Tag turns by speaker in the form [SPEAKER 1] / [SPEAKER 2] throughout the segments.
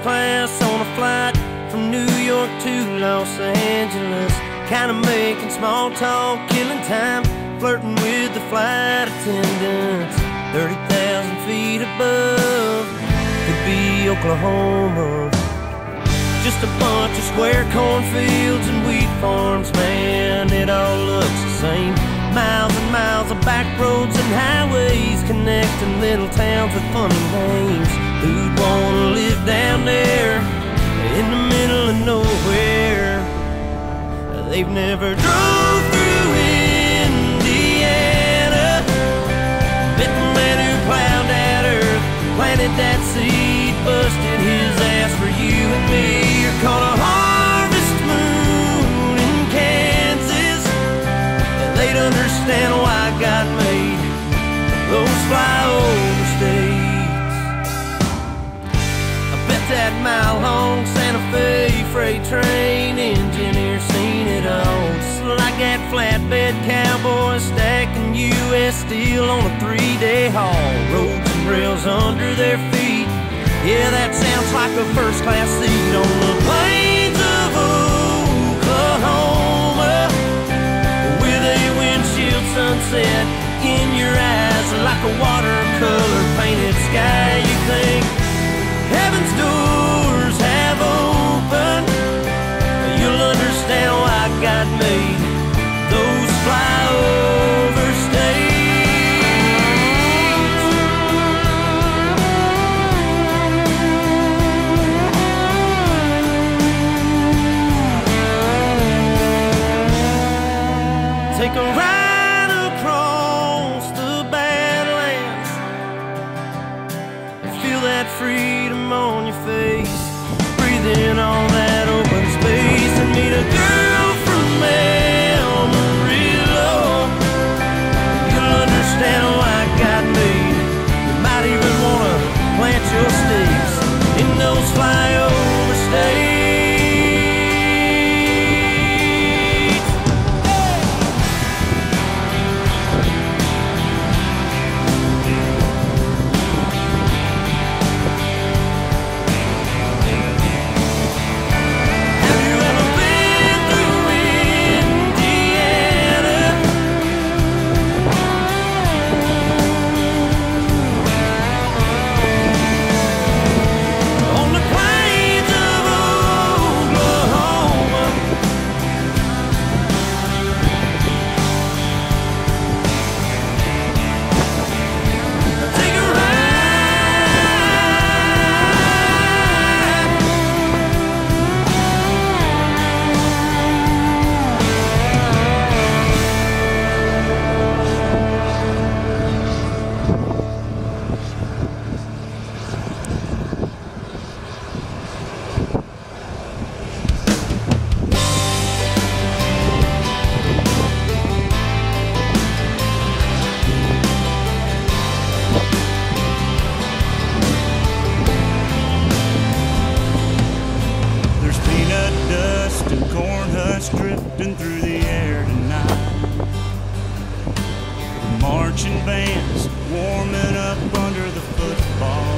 [SPEAKER 1] class on a flight from New York to Los Angeles, kinda making small talk, killing time, flirting with the flight attendants. 30,000 feet above, could be Oklahoma. Just a bunch of square cornfields and wheat farms, man, it all looks the same. Miles and miles of back roads and highways connecting little towns with funny names. Who'd wanna live down there in the middle of nowhere? They've never drove through Indiana, met the man who plowed that earth, planted that seed, busted his ass for you and me. You're caught a harvest moon in Kansas, they'd understand why God made those flyover states. I bet that mile-long Santa Fe freight train engineer seen it all, just like that flatbed cowboy stacking U.S. steel on a 3-day haul. Roads and rails under their feet, yeah, that sounds like a first-class seat on the plains of Oklahoma, with a windshield sunset in your eyes, like a watercolor painted sky. You think heaven's doors have opened, you'll understand why God made those flyover states. Take a ride across the Badlands, feel that freedom on your face, breathe in all that open space, and meet a girl from Amarillo. You'll understand why God made it. You might even wanna plant your stakes in those flyover states. Drifting through the air tonight, marching bands warming up under the football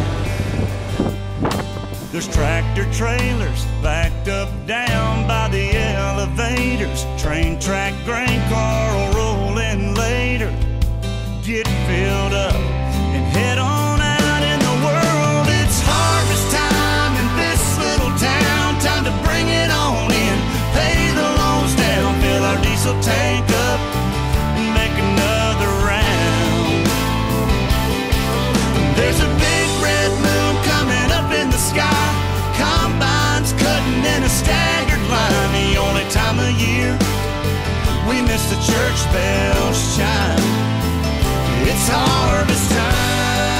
[SPEAKER 1] light. There's tractor trailers backed up down by the elevators, train track grain car rolling later. Get filled up and head on out in the world. It's harvest time in this little town, time to bring it on in. Pay the loans down, fill our diesel tank up, and make another round. There's a big red moon coming up in the sky, combines cutting in a staggered line. The only time of year we miss the church bells chime. It's harvest time.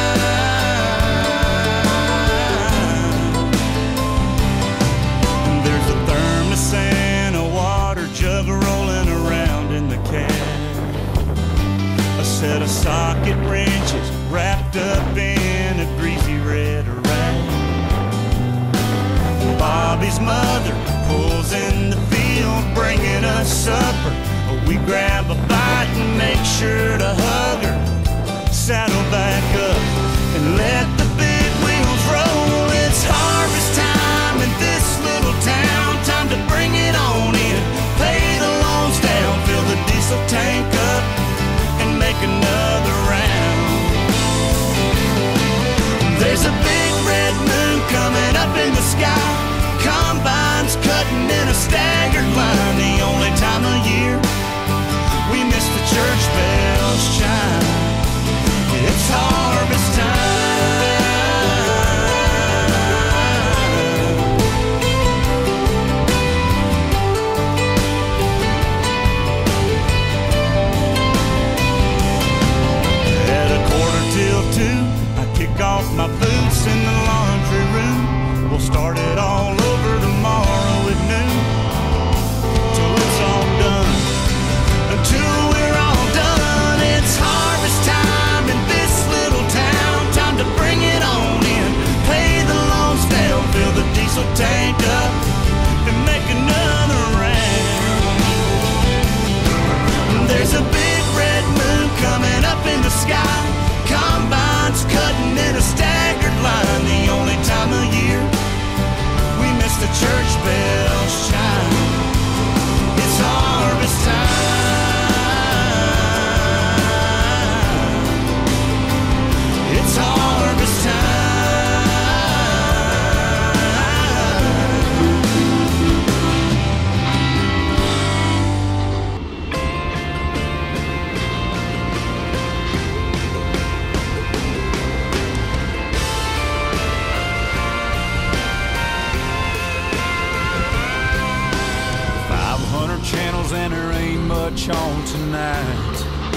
[SPEAKER 1] And a water jug rolling around in the cab, a set of socket wrenches wrapped up in a greasy red rag. Bobby's mother pulls in the field, bringing us supper. We grab a bite and make sure to hug her, saddle back up and let the big wheels roll. It's harvest
[SPEAKER 2] much on tonight.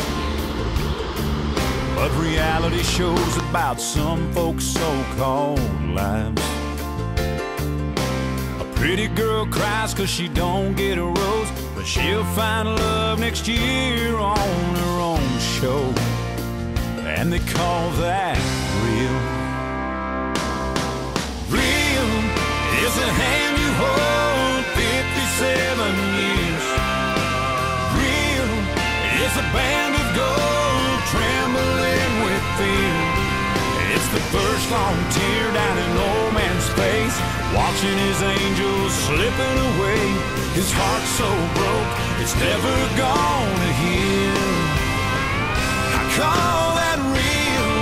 [SPEAKER 2] But reality shows about some folks' so-called lives. A pretty girl cries 'cause she don't get a rose, but she'll find love next year on her own show. And they call that real. Real is a hand you hold 57 years. Real is a band of gold trembling with fear. It's the first long tear down an old man's face, watching his angels slipping away. His heart so broke, it's never gonna heal. I call that real.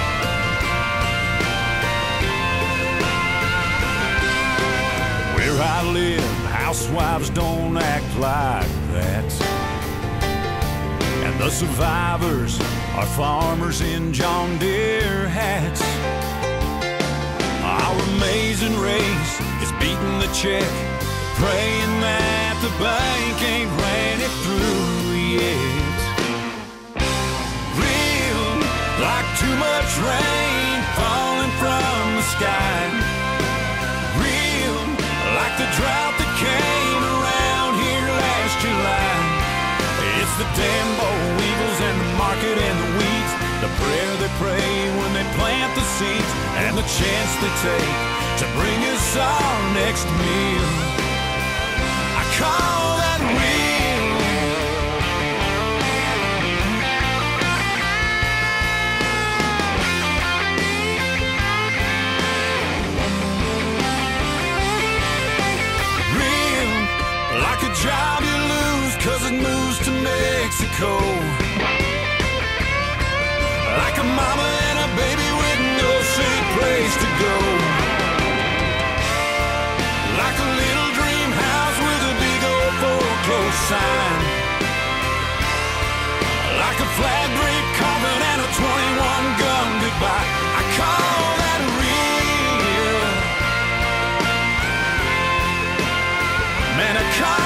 [SPEAKER 2] Where I live, housewives don't act like that. And the survivors are farmers in John Deere hats. Our amazing race is beating the check, praying that the bank ain't ran it through yet. Real, like too much rain falling from the sky. Real, like the drought that came around here last July. It's the damn boll weevils and the market and the weeds, the prayer they pray when they plant the seeds, and the chance they take to bring us our next meal. I call that real. Real, like a job you lose 'cause it moves to Mexico. Like a mama and a baby with no safe place to go. Like a little dream house with a big old foreclosed sign. Like a flag draped coffin and a 21 gun goodbye. I call that real. Man, I call